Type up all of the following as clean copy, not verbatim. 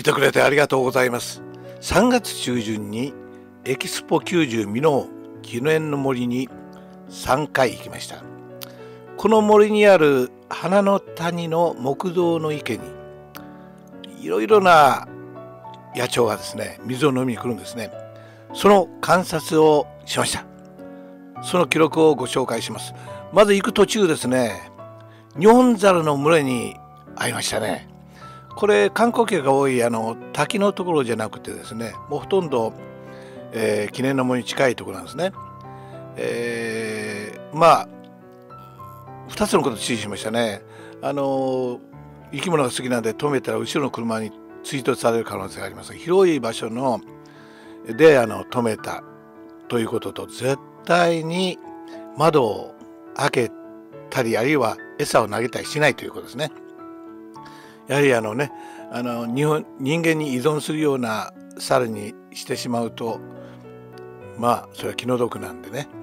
てくれてありがとうございます。3月中旬にエキスポ90美濃記念の森に3回行きました。この森にある花の谷の木造の池にいろいろな野鳥がですね、水を飲みに来るんですね。その観察をしました。その記録をご紹介します。まず行く途中ですね、ニホンザルの群れに会いましたね。これ観光客が多い滝のところじゃなくてですね、もうほとんど、記念の森に近いところなんですね。2つのことを注意しましたね。生き物が好きなんで止めたら後ろの車に追突される可能性があります。広い場所で止めたということと、絶対に窓を開けたりあるいは餌を投げたりしないということですね。やはり人間に依存するような猿にしてしまうとそれは気の毒なんでね、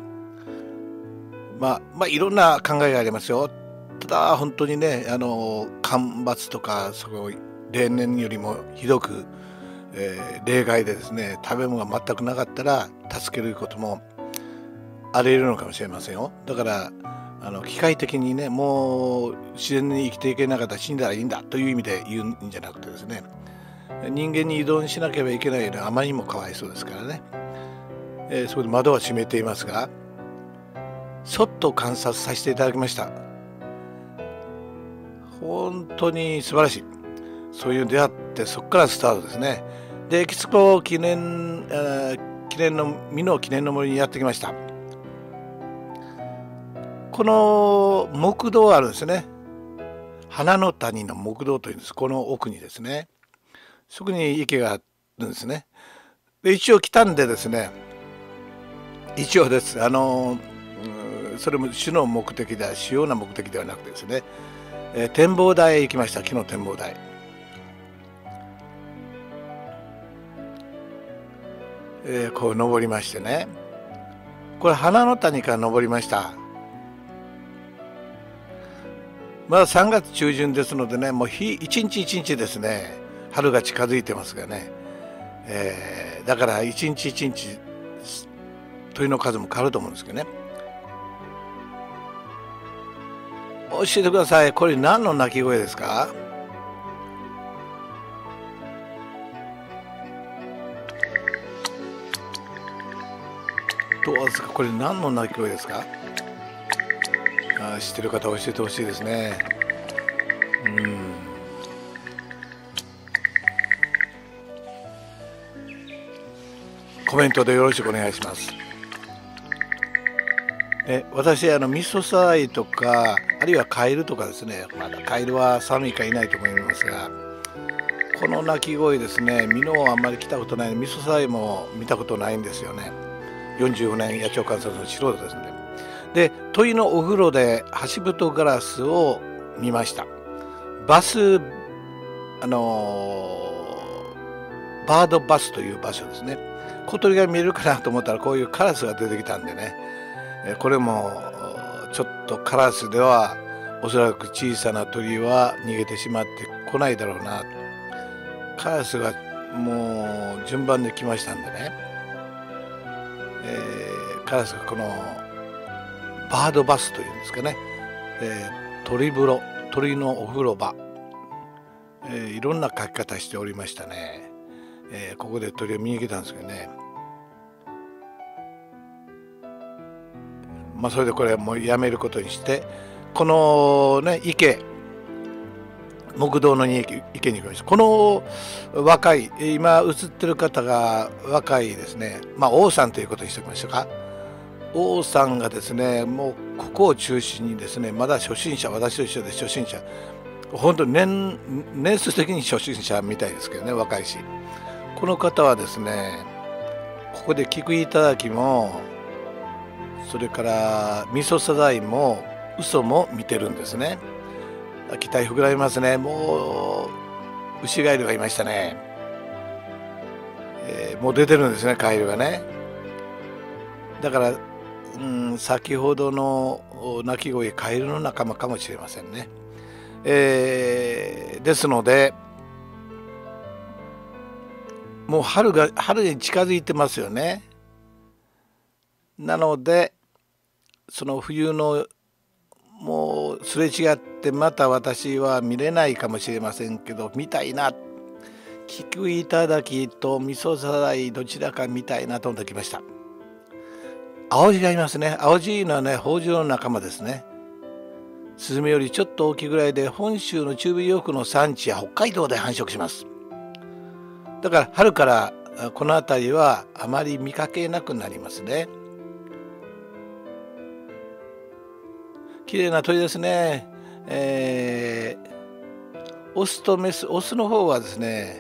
いろんな考えがありますよ。ただ本当にね、干ばつとか例年よりもひどく、例外でですね、食べ物が全くなかったら助けることもあり得るのかもしれませんよ。だから機械的にね、もう自然に生きていけなかったら死んだらいいんだという意味で言うんじゃなくてですね、人間に依存しなければいけないのはあまりにもかわいそうですからね、そこで窓は閉めていますが、そっと観察させていただきました。本当に素晴らしい。そういう出会って、そこからスタートですね。でエキスポ記念の美濃記念の森にやってきました。この木道あるんですね。花の谷の木道というんです。この奥にですね、そこに池があるんですね。で一応来たんでですね、一応ですそれも主の目的では主要な目的ではなくてですね、展望台へ行きました。木の展望台、こう登りましてね、これ花の谷から登りました。まだ3月中旬ですのでね、もう一日一日ですね、春が近づいてますがね、だから一日一日鳥の数も変わると思うんですけどね。教えてください。これ何の鳴き声ですか？どうですか？これ何の鳴き声ですか？知ってる方教えてほしいですね。コメントでよろしくお願いします。私ミソサイとかあるいはカエルとかですね、まだカエルは寒いからいないと思いますが、この鳴き声ですね、美濃はあんまり来たことない、ミソサイも見たことないんですよね。45年野鳥観察の素人ですね。で鳥のお風呂でハシブトガラスを見ました。バードバスという場所ですね。小鳥が見えるかなと思ったら、こういうカラスが出てきたんでね、これもちょっとカラスではおそらく小さな鳥は逃げてしまってこないだろうな。カラスがもう順番で来ましたんでね、カラスがこのバードバスというんですかね、鳥風呂、鳥のお風呂場、いろんな書き方しておりましたね。ここで鳥を見に来たんですけどね、それでこれはもうやめることにして、このね木道の池に行きました。この若い今映ってる方が若いですね、王さんということにしておきましたか。王さんがですね、もうここを中心にですね、まだ初心者、私と一緒で初心者、本当に年数的に初心者みたいですけどね、若いし、この方はですね、ここで菊頂もそれからミソサザイも嘘も見てるんですね。期待膨らみますね。もうウシガエルがいましたね。もう出てるんですね、カエルがね。だから先ほどの鳴き声、カエルの仲間かもしれませんね。ですのでもう春に近づいてますよね。なのでその冬のもうすれ違ってまた私は見れないかもしれませんけど、見たいな、菊頂と味噌さらいどちらか見たいなと思ってきました。青ジがいますね。青ジのはね、ホウジの仲間ですね。スズメよりちょっと大きいぐらいで、本州の中部ヨークの産地や北海道で繁殖します。だから春からこの辺りはあまり見かけなくなりますね。綺麗な鳥ですね。オスとメス、オスの方はですね、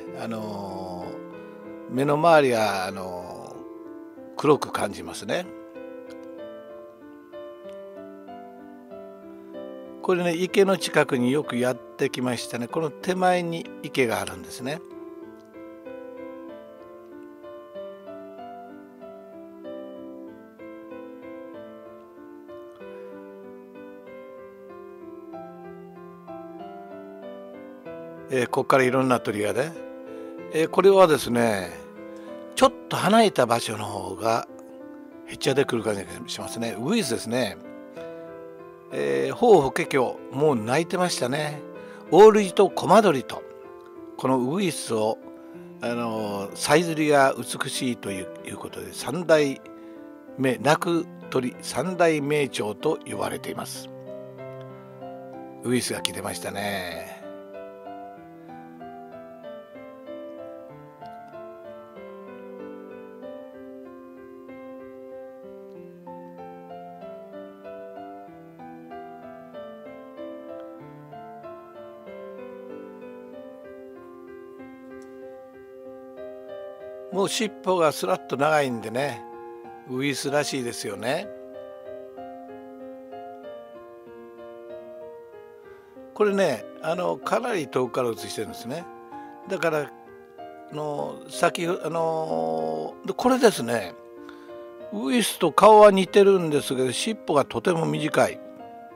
目の周りが黒く感じますね。これね、池の近くによくやってきましたね。この手前に池があるんですね。ここからいろんな鳥がね、これはですね、ちょっと離れた場所の方がへっちゃでくる感じがしますね。ウグイスですね。ホウホケキョウ、もう鳴いてましたね。オオルリとコマドリと、このウグイスをさえずりが美しいということで三大鳴く鳥三大名鳥と呼ばれています。ウグイスが来てましたね。もう尻尾がスラッと長いんでね、ウグイスらしいですよね。これね、かなり遠くから写してるんですね。だからこれですね、ウグイスと顔は似てるんですけど尻尾がとても短い、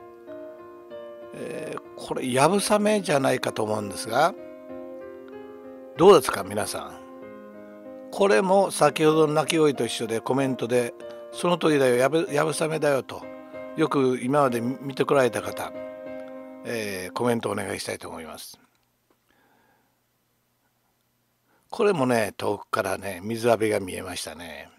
これヤブサメじゃないかと思うんですが、どうですか皆さん。これも先ほどの鳴き声と一緒でコメントで「その通りだよ、ヤブサメだよ」とよく今まで見てこられた方、コメントお願いしたいと思います。これもね、遠くからね水浴びが見えましたね。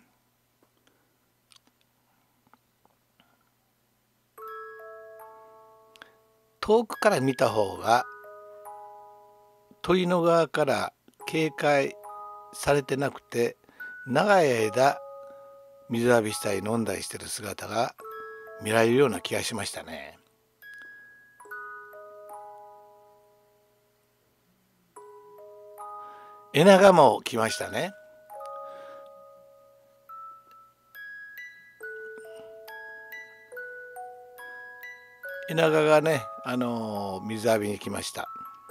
遠くから見た方が鳥の側から警戒されてなくて、長い間水浴びしたり飲んだりしてる姿が見られるような気がしましたね。エナガも来ましたね。エナガがね、水浴びに来ました。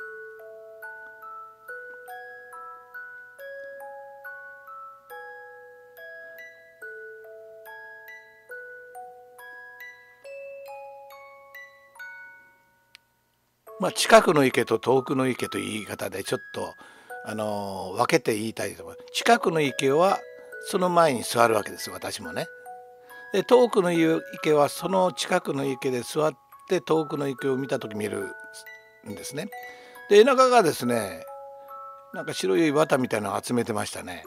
近くの池と遠くの池という言い方でちょっと分けて言いたいと思います。近くの池はその前に座るわけです、私もね。で遠くの池はその近くの池で座って遠くの池を見た時見るんですね。でエナガがですね、なんか白い綿みたいなのを集めてましたね。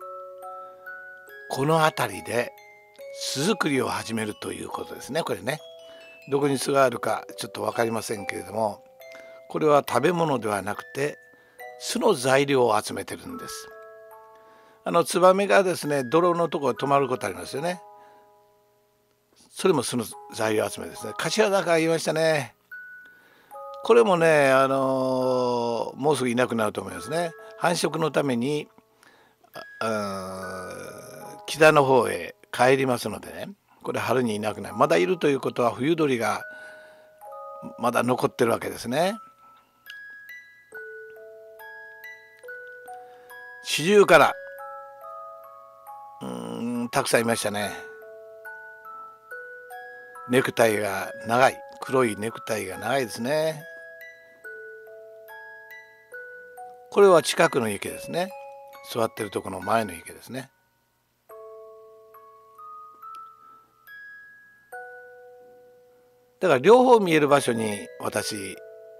この辺りで巣作りを始めるということですね。これね、どこに巣があるかちょっと分かりませんけれども、これは食べ物ではなくて巣の材料を集めてるんです。ツバメがですね、泥のところ止まることありますよね。それも巣の材料集めですね。カシラダカがいましたね。これもね、もうすぐいなくなると思いますね。繁殖のために北の方へ帰りますのでね、これ春にいなくなる。まだいるということは冬鳥がまだ残ってるわけですね。四十からたくさんいましたね。ネクタイが長い、黒いネクタイが長いですね。これは近くの池ですね。 座ってるとこの前の池ですね。だから両方見える場所に私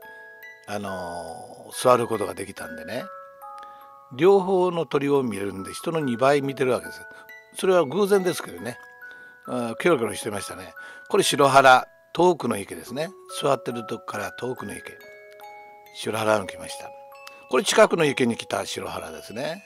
座ることができたんでね、両方の鳥を見れるんで人の2倍見てるわけです。それは偶然ですけどね、キョロキョロしてましたね。これ白原、遠くの池ですね。座ってるとこから遠くの池、白原に来ました。これ近くの池に来た白原ですね。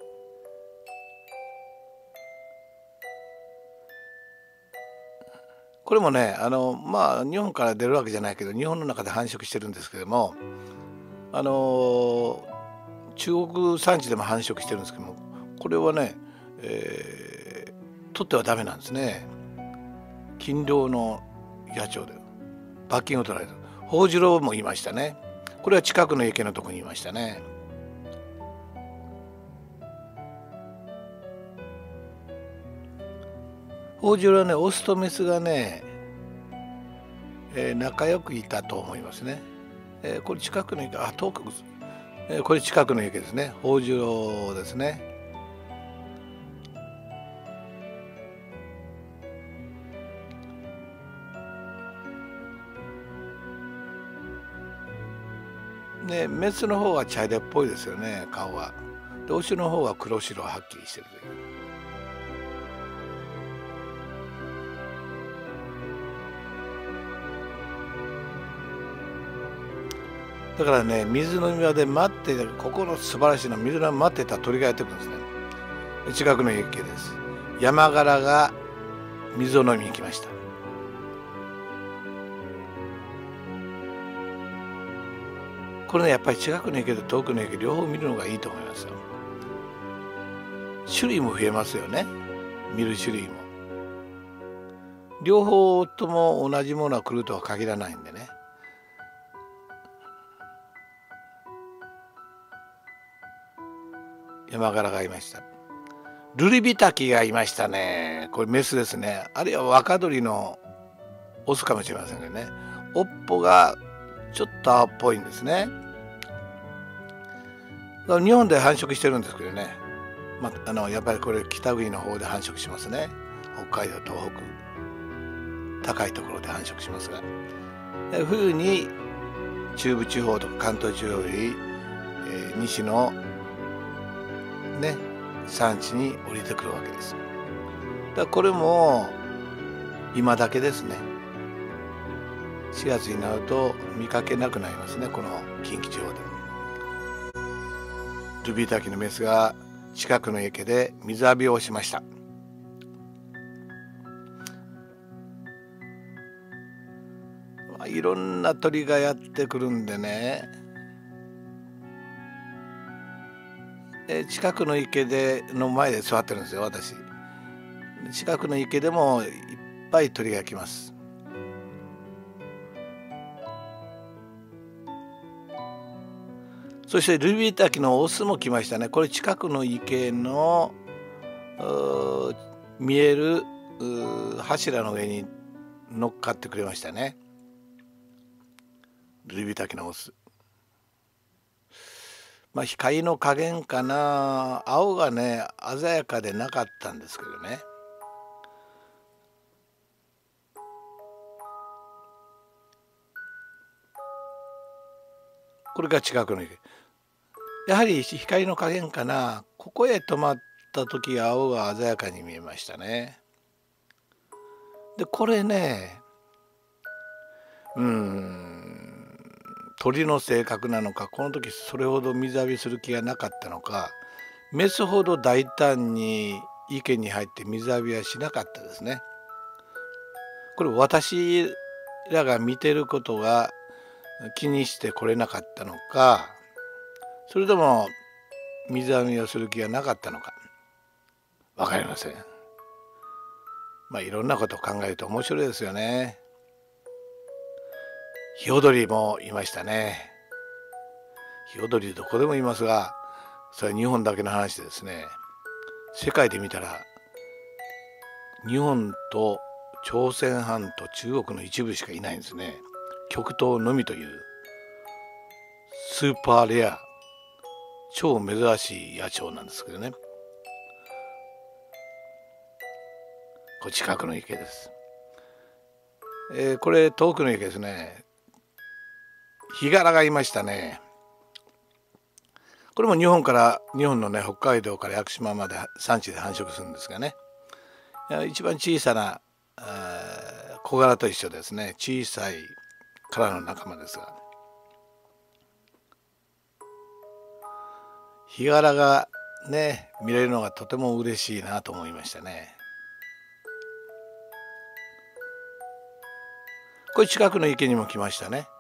これもね日本から出るわけじゃないけど日本の中で繁殖してるんですけども、中国山地でも繁殖してるんですけども、これはね、取ってはダメなんですね。禁猟の野鳥で罰金を取られる。ホウジロウもいましたね。これは近くの池のとこにいましたね。ホウジロウはね、オスとメスがね、仲良くいたと思いますね。これ近くの池、遠く、これ近くの池ですね。ホウジロウですね。ね、メスの方は茶色っぽいですよね、顔は。で、オスの方は黒白はっきりしてるという。だからね、水の庭で待って、ここの素晴らしいのは水の庭待ってた鳥がやってくるんですね。近くの池です。ヤマガラが水を飲みに来ました。これね、やっぱり近くの池と遠くの池両方見るのがいいと思いますよ。種類も増えますよね、見る種類も。両方とも同じものが来るとは限らないんでね。ヤマガラがいました。ルリビタキがいましたね。これメスですね。あるいは若鳥のオスかもしれませんけどね。尾っぽがちょっと青っぽいんですね。日本で繁殖してるんですけどね。やっぱりこれ北国の方で繁殖しますね。北海道、東北、高いところで繁殖しますが、冬に中部地方とか関東地方より、西のね産地に降りてくるわけです。だからこれも今だけですね。4月になると見かけなくなりますね、この近畿地方で。ルビタキのメスが近くの池で水浴びをしました。いろんな鳥がやってくるんでね、近くの池の前で座ってるんですよ、私。近くの池でもいっぱい鳥が来ます。そしてルビタキのオスも来ましたね。これ近くの池の見える柱の上に乗っかってくれましたね。ルビタキのオス。光の加減かな、青がね鮮やかでなかったんですけどね。これが近くの池。やはり光の加減かな、ここへ止まった時青が鮮やかに見えましたね。でこれね、鳥の性格なのか、この時それほど水浴びする気がなかったのか、メスほど大胆に池に入って水浴びはしなかったですね。これ私らが見てることが気にしてこれなかったのか、それとも水浴びをする気がなかったのか分かりません。いろんなことを考えると面白いですよね。ヒヨドリもいましたね。ヒヨドリどこでもいますが、それは日本だけの話でですね、世界で見たら日本と朝鮮半島、中国の一部しかいないんですね。極東のみというスーパーレア超珍しい野鳥なんですけどね。これ近くの池です。これ遠くの池ですね。ヒガラがいましたね。これも日本のね、北海道から屋久島まで産地で繁殖するんですがね、一番小さな小柄と一緒ですね。小さい殻の仲間ですが、ヒガラがね見れるのがとても嬉しいなと思いましたね。これ近くの池にも来ましたね。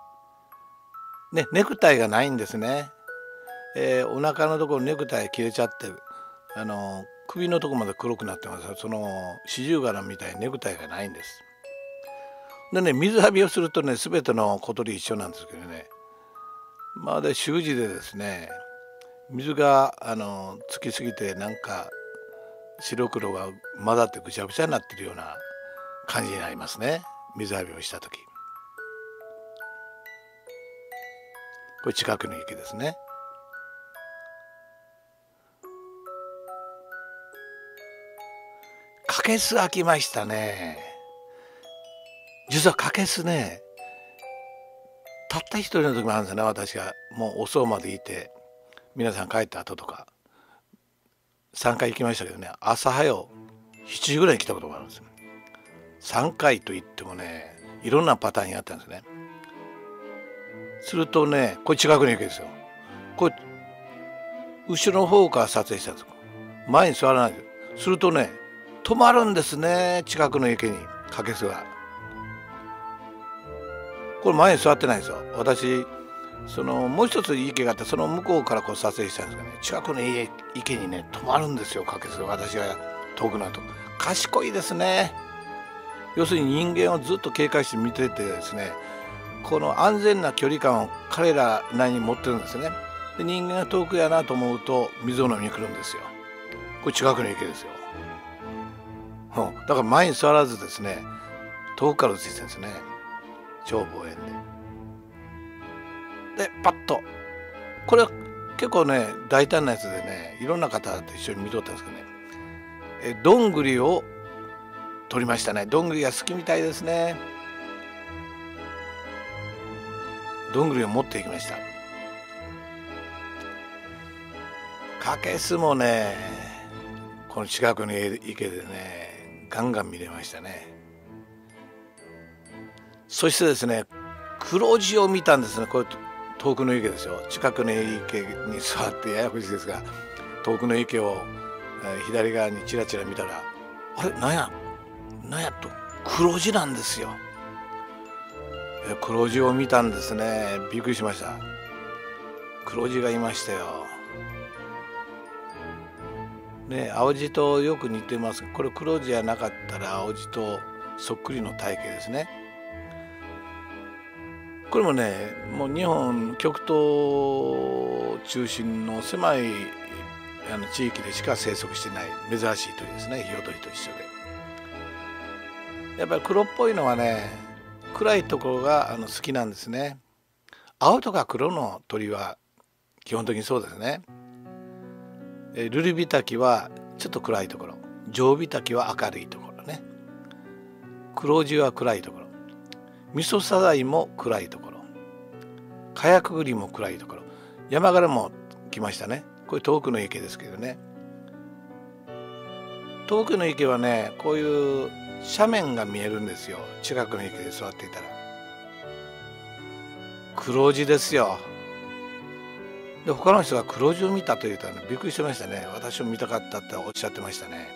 ネクタイがないんですね。お腹のところネクタイ切れちゃって首のところまで黒くなってます。そのシジュウカラみたいにネクタイがないんです。でね、水浴びをするとね、全ての小鳥一緒なんですけどね、で習字でですね、水がつきすぎてなんか白黒が混ざってぐちゃぐちゃになってるような感じになりますね、水浴びをした時。これ近くの池ですね。カケス飽きましたね。実はカケスね、たった一人の時もあるんですね。私がもう遅うまでいて、皆さん帰った後とか3回行きましたけどね、朝早う7時ぐらいに来たことがあるんですよ。3回といってもね、いろんなパターンにあったんですね。するとね、これ近くの池ですよ。これ後ろの方から撮影したんです。前に座らないです。するとね、止まるんですね、近くの池にカケスが。これ前に座ってないんですよ。私もう一つ池があって、その向こうからこう撮影したんですがね、近くの池にね止まるんですよ、カケスが。私が遠くなると。賢いですね。要するに人間をずっと警戒して見ててですね、この安全な距離感を彼らなりに持ってるんですね。で、人間が遠くやなと思うと水を飲みに来るんですよ。これ近くの池ですよ。だから前に座らずですね、遠くから映してるんですね、超望遠で。でパッと、これは結構ね大胆なやつでね、いろんな方と一緒に見とったんですけどね、どんぐりを撮りましたね。どんぐりが好きみたいですね。どんぐりを持っていきました。カケスもね、この近くの池でねガンガン見れましたね。そしてですね、黒字を見たんですね。これ遠くの池ですよ。近くの池に座ってややこしいですが、遠くの池を左側にチラチラ見たら、あれなんやと黒字なんですよ。黒字を見たんですね。びっくりしました。黒字がいましたよ。ね、青地とよく似てます。これ黒字じゃなかったら青地とそっくりの体型ですね。これもね、もう日本極東中心の狭い地域でしか生息してない珍しい鳥ですね。ヒヨドリと一緒で。やっぱり黒っぽいのはね、暗いところが好きなんですね。青とか黒の鳥は基本的にそうですね。ルリビタキはちょっと暗いところ、ジョウビタキは明るいところね。黒地は暗いところ、ミソサザイも暗いところ、カヤクグリも暗いところ、ヤマガラも来ましたね。これ遠くの池ですけどね。遠くの池はね、こういう斜面が見えるんですよ。近くの池で座っていたら。黒地ですよ。で、他の人が黒字を見たと言ったらびっくりしてましたね。私も見たかったっておっしゃってましたね。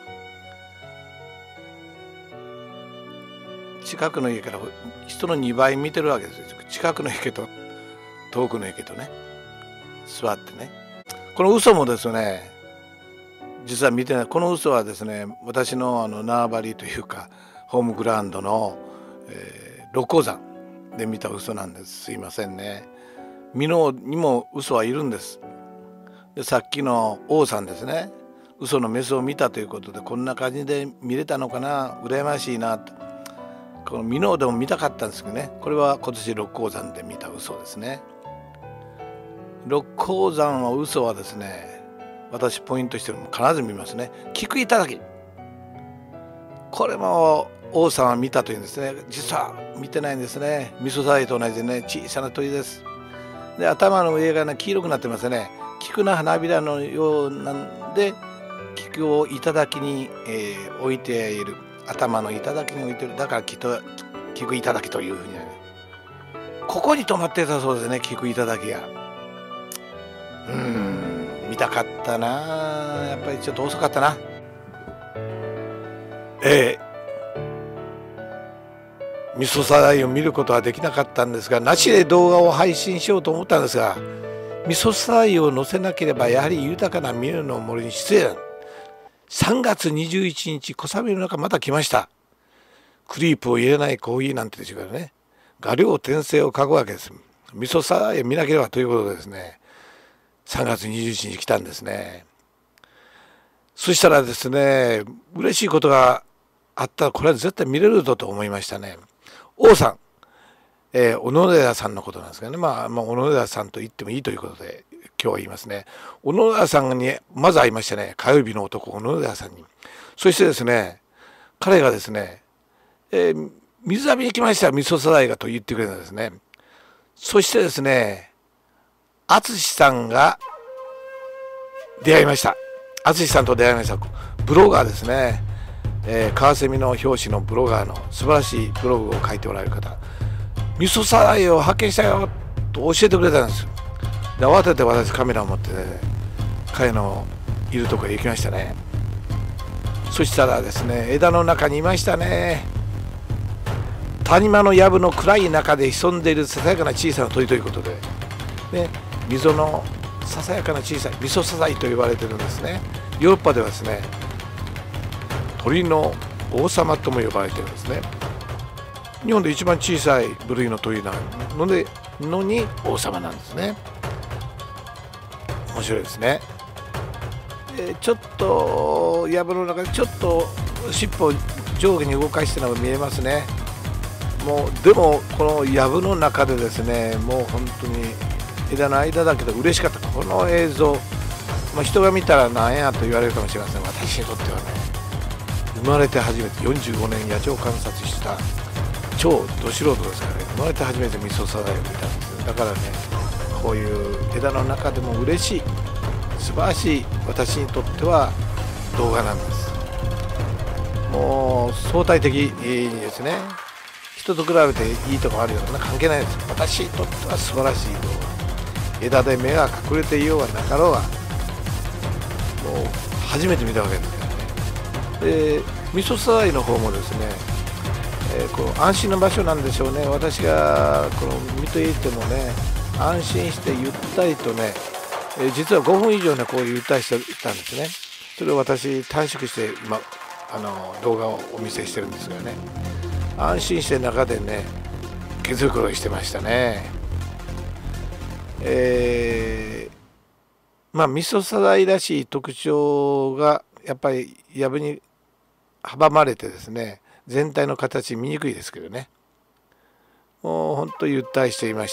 近くの家から人の2倍見てるわけですよ。近くの池と遠くの池とね、座ってね。この嘘もですね、実は見てない。この嘘はですね、私の縄張りというかホームグラウンドの、六甲山で見た嘘なんです。すいませんね。箕面にも嘘はいるんです。で、さっきの王さんですね、嘘のメスを見たということで、こんな感じで見れたのかな、羨ましいなと。この箕面でも見たかったんですけどね、これは今年六甲山で見た嘘ですね。 六甲山は嘘はですね、私ポイントしてるのも必ず見ますね。菊頂。これも王さんは見たというんですね。実は見てないんですね。ミソサダイと同じでね、小さな鳥です。で、頭の上がね、黄色くなってますね。菊の花びらのようなんで、菊を頂に、置いている。頭の頂に置いている。だから菊頂というふうに、ね、ここに泊まってたそうですね、菊頂が。見たかったな。やっぱりちょっと遅かったな。ミソサダイを見ることはできなかったんですが、なしで動画を配信しようと思ったんですが、ミソサダイを載せなければやはり豊かなミノの森に失礼だ。3月21日、小雨の中また来ました。クリープを入れないコーヒーなんてですからね、画量転生を書くわけです。ミソサダイを見なければということでですね、3月21日来たんですね。そしたらですね、嬉しいことがあったら、これは絶対見れるぞと思いましたね。王さん、小野寺さんのことなんですけどね、小野寺さんと言ってもいいということで今日は言いますね。小野寺さんにまず会いましたね。火曜日の男、小野寺さんに。そしてですね、彼がですね、水浴びに来ました、ミソサダイがと言ってくれたんですね。そしてですね、淳さんが出会いました。淳さんと出会いました。ブロガーですね。カワセミの表紙のブロガーの素晴らしいブログを書いておられる方、ミソサダイを発見したよと教えてくれたんです。で、慌てて私カメラを持って、ね、彼のいるところへ行きましたね。そしたらですね、枝の中にいましたね。谷間の藪の暗い中で潜んでいるささやかな小さな鳥ということで、ね、溝のささやかな小さいミソサダイと言われてるんですね。ヨーロッパではですね、鳥の王様とも呼ばれてるんですね。日本で一番小さい部類の鳥なのに王様なんですね。面白いですね。ちょっと藪の中でちょっと尻尾を上下に動かしてるのが見えますね。でもこの藪の中でですね、もう本当に枝の間だけど嬉しかった。この映像、人が見たらなんやと言われるかもしれません。私にとってはね、生まれて初めて45年野鳥観察した超ど素人ですからね、生まれて初めてミソサダイを見たんですよ。だからね、こういう枝の中でも嬉しい素晴らしい私にとっては動画なんです。もう相対的にですね、人と比べていいとこあるような関係ないです。私にとっては素晴らしい動画。枝で目が隠れていようがなかろうが、もう初めて見たわけですからね。で、ミソサダイの方もですね、こう安心の場所なんでしょうね。私がこの見ていてもね、安心してゆったりとね、実は5分以上ね、こうゆったりしてたんですね。それを私短縮して今動画をお見せしてるんですがね、安心して中でね毛づくろいしてましたね。ミソサダイらしい特徴がやっぱり藪に阻まれてですね、全体の形見にくいですけどね、もうほんとゆったりしていました。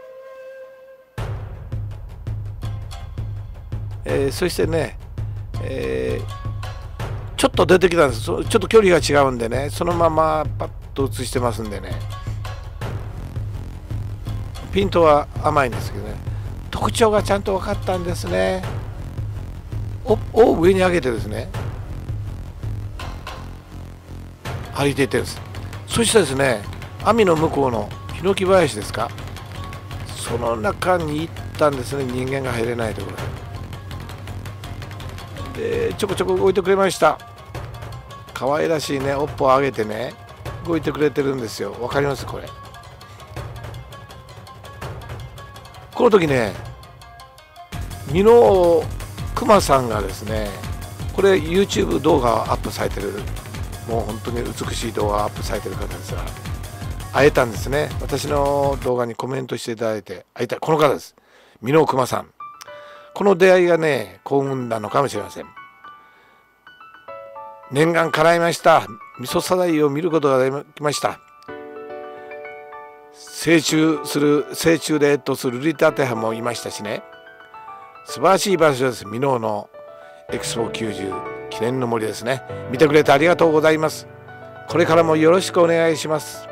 そしてね、ちょっと出てきたんです。ちょっと距離が違うんでね、そのままパッと映してますんでね、ピントは甘いんですけどね、特徴がちゃんと分かったんですね。を上に上げてですね、歩いていってるんです。そしてですね、網の向こうのヒノキ林ですか、その中に行ったんですね、人間が入れないところで。ちょこちょこ動いてくれました。可愛らしいね、おっぽを上げてね、動いてくれてるんですよ。わかりますこれ。この時ね、箕面熊さんがですね、これ YouTube 動画をアップされてる、もう本当に美しい動画をアップされてる方ですが、会えたんですね。私の動画にコメントしていただいて会いたい、この方です。箕面熊さん。この出会いがね、幸運なのかもしれません。念願叶いました。ミソサダイを見ることができました。 成虫で越冬するルリタテハもいましたしね、素晴らしい場所です。箕面のエキスポ90記念の森ですね。見てくれてありがとうございます。これからもよろしくお願いします。